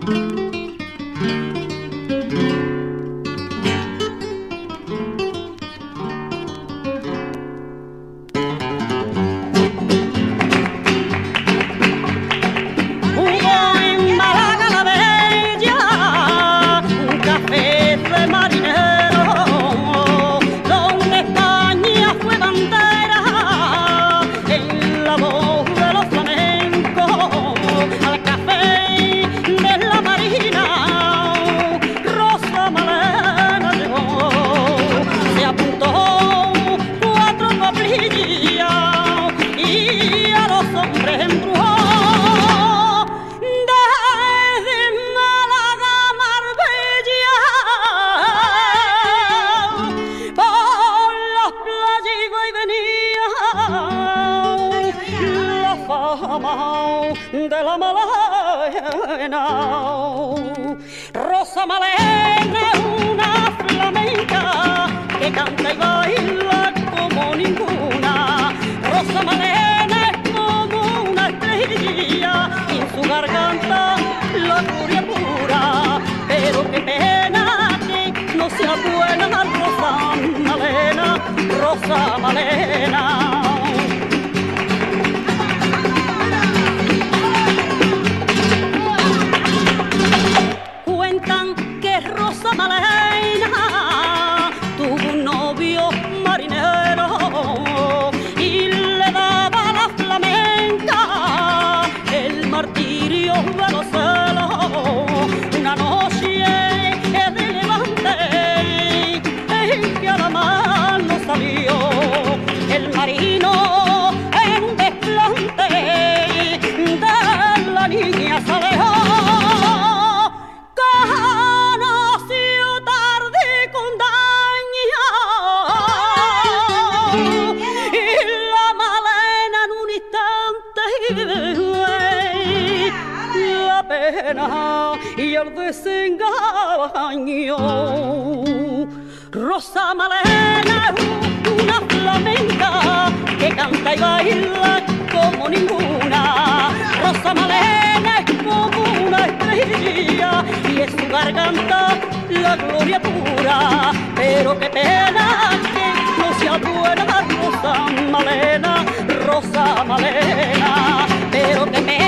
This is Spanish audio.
De la Malena, Rosa Malena es una flamenca que canta y baila como ninguna. Rosa Malena es como una estrella y en su garganta la furia pura. Pero qué pena que no sea buena Rosa Malena, Rosa Malena. Rosa Malena tuvo un novio marinero y le daba a la flamenca el martirio de los celos. Una noche de levante en que a la mano salió el marino en un desplante de la niña se alejó. Y el desengaño. Rosa Malena es una flamenca que canta y baila como ninguna. Rosa Malena es como una estrella y en su garganta la gloria pura. Pero qué pena que no sea buena Rosa Malena, Rosa Malena. Pero qué pena